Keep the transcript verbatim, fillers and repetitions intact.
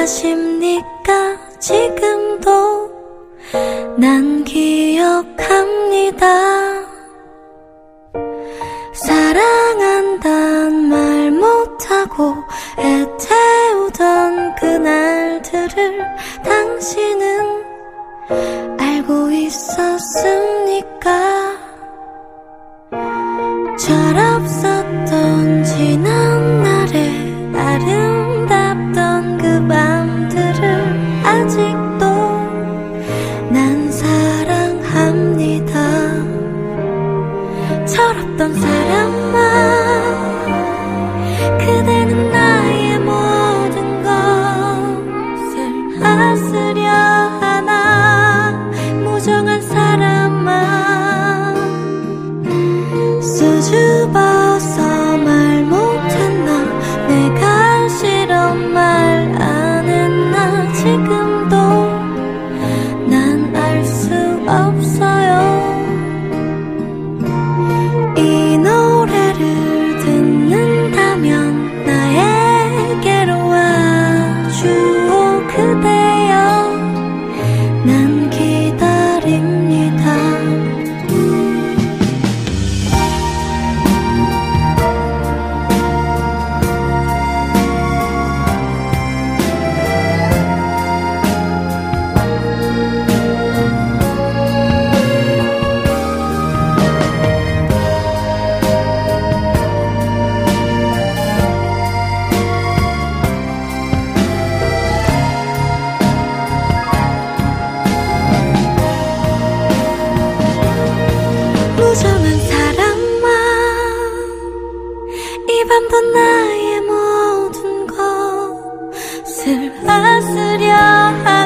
아십니까? 지금도 난 기억합니다. 사랑한단 말 못하고 애태우던 그날들을 당신은 알고 있었습니까? 철없었던 지난 날의 아름답던 그 밤들을 아직도 난 사랑합니다. 철없던 사람아, 그대는 나의 모든 것을 하스려 하나. 무정한 사람아, 수줍어서 말 못했나, 내가 싫어 말 안 했나. 지금도 난 알 수 없어요. 이 노래를 듣는다면 나에게로 와주오 그대여. 난 기다립니다. 무정한 사람아, 이 밤도 나의 모든 것을 하스려 하나.